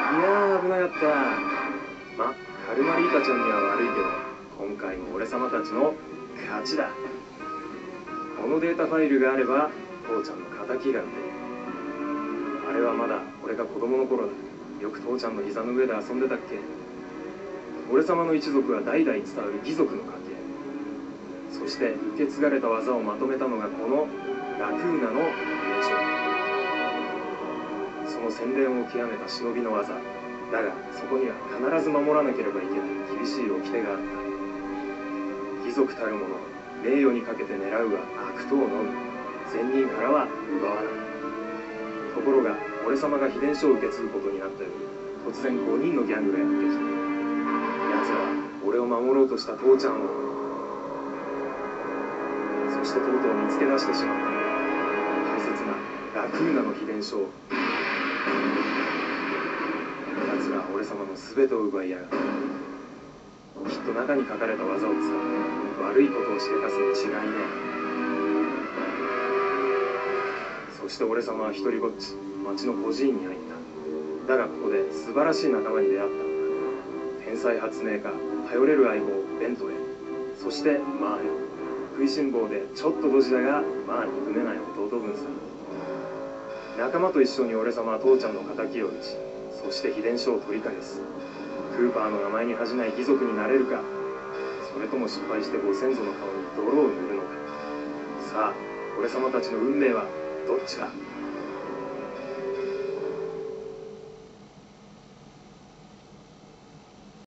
やー、危なかった。ま、カルマリータちゃんには悪いけど、今回も俺様たちの勝ちだ。このデータファイルがあれば父ちゃんの敵が討てる。あれはまだ俺が子供の頃だ。よく父ちゃんの膝の上で遊んでたっけ。俺様の一族は代々伝わる義族の家系。そして受け継がれた技をまとめたのがこのラクーナの名称。その洗練を極めた忍びの技だが、そこには必ず守らなければいけない厳しい掟があった。義族たる者、名誉にかけて狙うは悪党のみ、善人からは奪わない。ところが俺様が秘伝書を受け継ぐことになったように、突然5人のギャングがやってきた。奴らは俺を守ろうとした父ちゃんを、そしてとうとう見つけ出してしまった。大切なラクーナの秘伝書を。奴らは俺様の全てを奪いやがった。きっと中に書かれた技を使って悪いことをしでかすに違いねえ。そして俺様は一人ぼっち町の孤児院に入った。だがここで素晴らしい仲間に出会った。天才発明家、頼れる相棒ベントレー、そしてマーネ。食いしん坊でちょっとドジだがまあ憎めない弟分さ。仲間と一緒に俺様は父ちゃんの敵を討ち、そして秘伝書を取り返す。クーパーの名前に恥じない義族になれるか、それとも失敗してご先祖の顔に泥を塗るのか。さあ俺様たちの運命はどっちだ。